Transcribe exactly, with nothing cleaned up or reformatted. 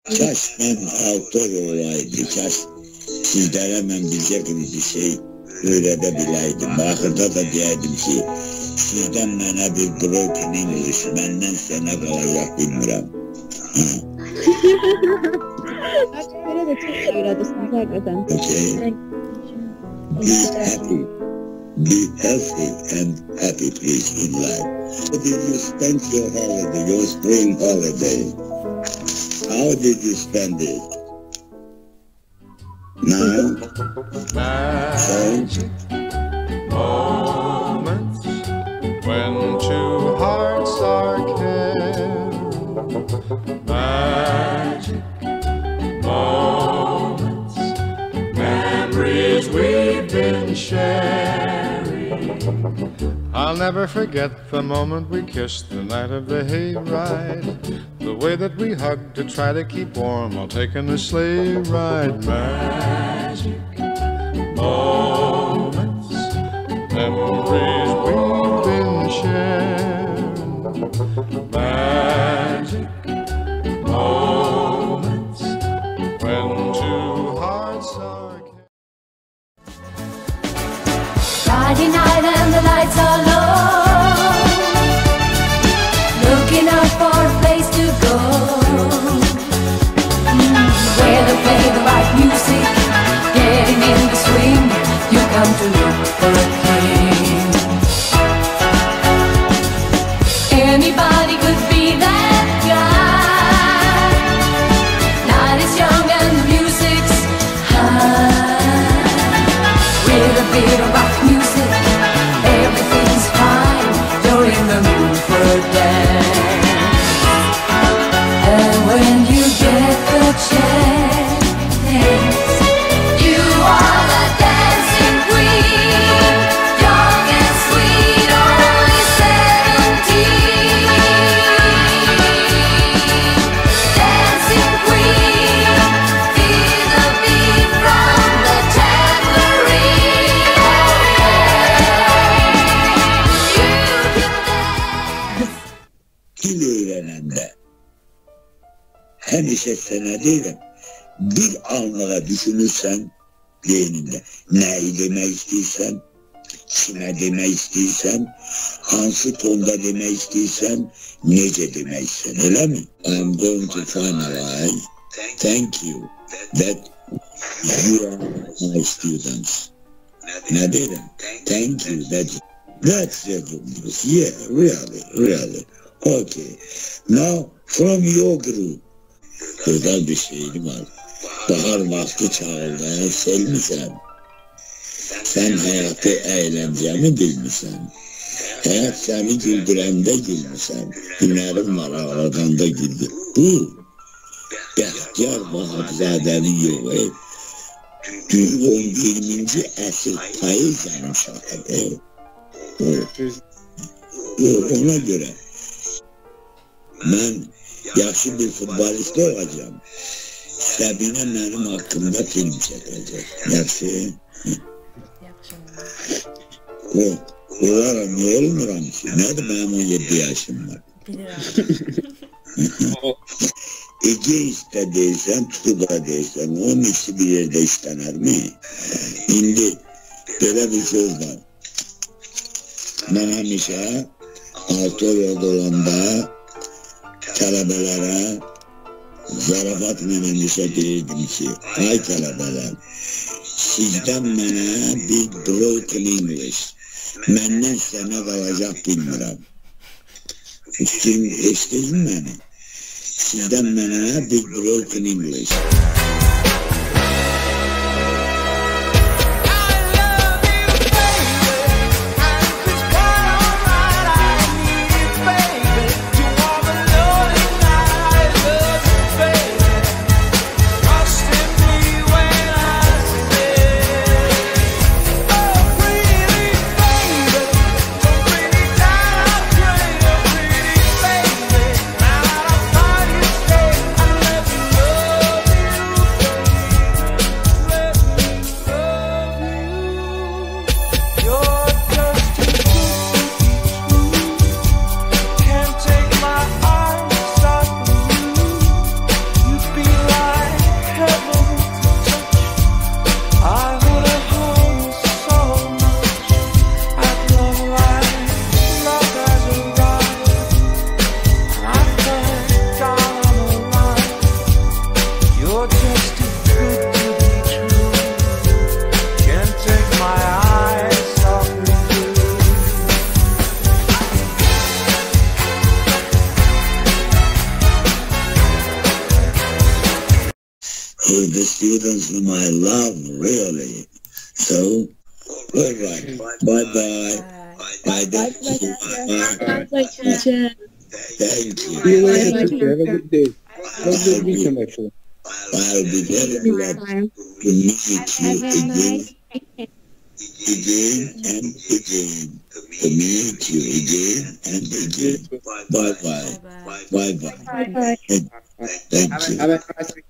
Kaş ben autor olaydı, kaş sizlere ben bileceğiniz bir şey öğretebileydim. Ahırda da diyeydim ki, sizden bana bir broken English, benden sana kalacak bilmiyorum. Böyle de çok öğretirsiniz hakikaten. Okay. Be happy. Be healthy and happy please in life. How did you spend your holiday, your spring holiday? How did you spend it? Now? Magic moments when two hearts are caring. Magic moments, memories we've been sharing. I'll never forget the moment we kissed the night of the hayride. The way that we hugged to try to keep warm while taking a sleigh ride. Magic moments, memories we've been sharing. Magic moments when two hearts are Friday night and the lights are low, looking out for a place to go, mm, where they play the right music, getting in the swing. You come to look for a king. Anybody could be that guy. Night is young and the music's high. With a bit of rock music, everything's fine. You're in the mood for a dance. And when you get the chance, you are the dancing queen. Young and sweet, only seventeen. Dancing queen, feel the beat from the tambourine. Dil öğrenende hemşe sana değilim. Bir anlığa düşünürsen beyninde neyi demek istiyorsan, kime demek istiyorsan, hangi tonda demek istiyorsan, nece demek istiyorsan, öyle mi? I'm going to finalize. Thank you that you are my students. Ne dedim? Thank you that that's the good news. Yeah, really, really. Okay. Now from your group. Özel bir şeyim var. Bahar vakti çağırdı, sevmişsen. Sen hayatı eğlencemi bilmişsen. Hayat seni güldürende gülmüşsen. Günlerim var aradan da güldü. Bu Bəxtiyar Vahabzade'nin yolu. on yirminci əsr poeziyanın şahidi. Ona göre ben yaxşı bir futbolist olacağım. Səbinə mənim haqqımda film çəkəcək. Yaxşı. O, olaram, ne olmuram ki? Nədir mənim on yeddi yaşım var? Egeist'te deyilsən, Tutuba deyilsən, onun ikisi bir yerde işlenir mi? İndi böyle bir söz var. Ben həmişə altı yolda olanda tələbələrə zarafatla həmişə deyirdim ki, ay tələbələr, sizdən mənə bir broken English, məndən sənə qalacaq bilmirəm. Üstün eşdin məni? Sizdən mənə bir broken English. who the students whom I love, really. So, all right. Bye-bye. Bye, Bye, Bye. bye, teacher. Thank See you you. later, Bye, teacher. Have a good day. Have a good weekend, actually. I'll be very glad to meet you Have a again, nice weekend. again and again. To meet you again and again. Bye-bye. Bye-bye. Bye bye. Thank you. Have a nice weekend.